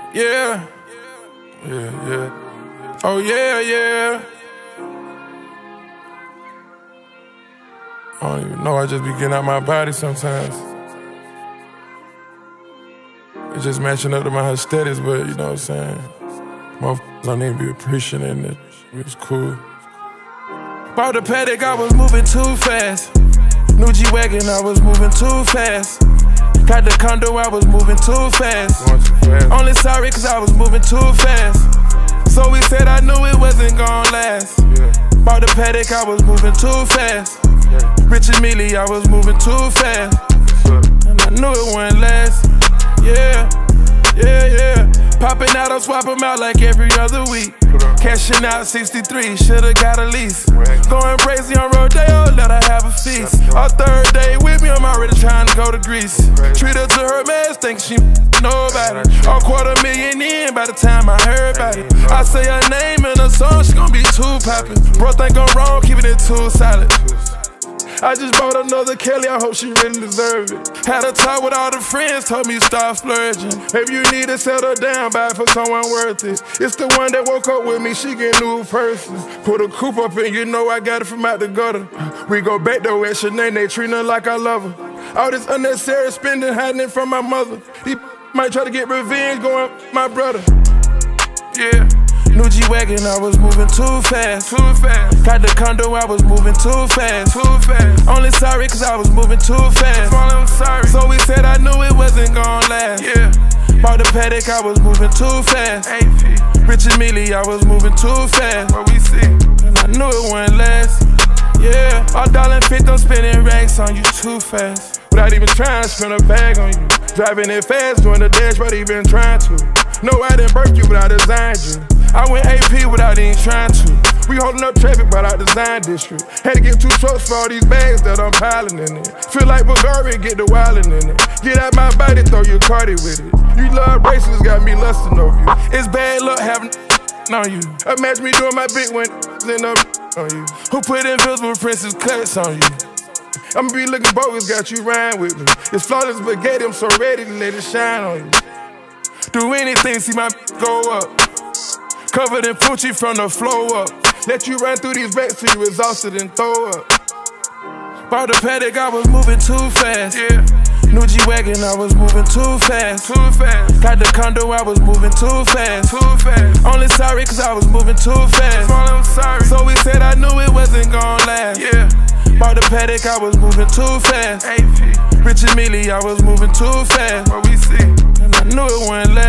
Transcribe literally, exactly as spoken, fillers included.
Yeah. Yeah, yeah. Oh, yeah, yeah. I don't even know, I just be getting out my body sometimes. It's just matching up to my aesthetics, but you know what I'm saying? Motherfuckers don't even be appreciating it. It was cool. Bought the Patek, I was moving too fast. New G-Wagon, I was moving too fast. Got the condo, I was moving too fast. Going too fast. Only sorry cause I was moving too fast. So we said I knew it wasn't gonna last. Yeah. Bought the Patek, I was moving too fast. Yeah. Rich and Mealy, I was moving too fast. And I knew it wouldn't last. Yeah, yeah, yeah. Popping out, I'll swap them out like every other week. Cashing out sixty-three, should've got a lease. Going crazy on Rodeo, let her have a feast. Our third day with me, I'm already trying to go to Greece. Treat her to her mess, think she know about it. A quarter million in by the time I heard about it. I say her name in a song, she gon' be too poppin'. Bro, think I'm wrong, keeping it too solid. I just bought another Kelly, I hope she really deserve it. Had a talk with all the friends, told me stop splurging. Maybe you need to settle down, buy it for someone worth it. It's the one that woke up with me, she get new person. Put a coupe up in, you know I got it from out the gutter. We go back though at Sinead, they treat her like I love her. All this unnecessary spending, hiding it from my mother. He might try to get revenge, going my brother. Yeah. New G-Wagon, I was moving too fast. Too fast. Got the condo, I was moving too fast. Too fast. Only sorry cause I was moving too fast. I'm sorry. So we said I knew it wasn't gonna last. Yeah. Bought the Patek, I was moving too fast. A P. Rich and Mealy, I was moving too fast. What we see. And I knew it wouldn't last. Yeah. All dollar and fifty, I'm spending racks on you too fast. Without even trying to spend a bag on you. Driving it fast, doing the dash, but even trying to. No, I didn't birth you, but I designed you. I went A P without even trying to. We holding up traffic, but I design district. Had to get two trucks for all these bags that I'm piling in it. Feel like Bulgaria, get the wildin' in it. Get out my body, throw your Cardi with it. You love bracelets, got me lusting over you. It's bad luck having on you. Imagine me doing my big one, end up on you. Who put invisible princess cuts on you? I'ma be looking bogus, got you riding with me. It's flawless spaghetti, I'm so ready to let it shine on you. Do anything, see my go up. Covered in Fucci from the flow up. Let you run through these racks till you exhausted and throw up. Bought the Patek, I was moving too fast. Yeah. New G-Wagon, I was moving too fast. Too fast. Got the condo, I was moving too fast. Too fast. Only sorry cause I was moving too fast. I'm sorry. So we said I knew it wasn't gonna last. Yeah. Bought the Patek, I was moving too fast. A P. Rich and Mealy, I was moving too fast. What we see. And I knew it wouldn't last.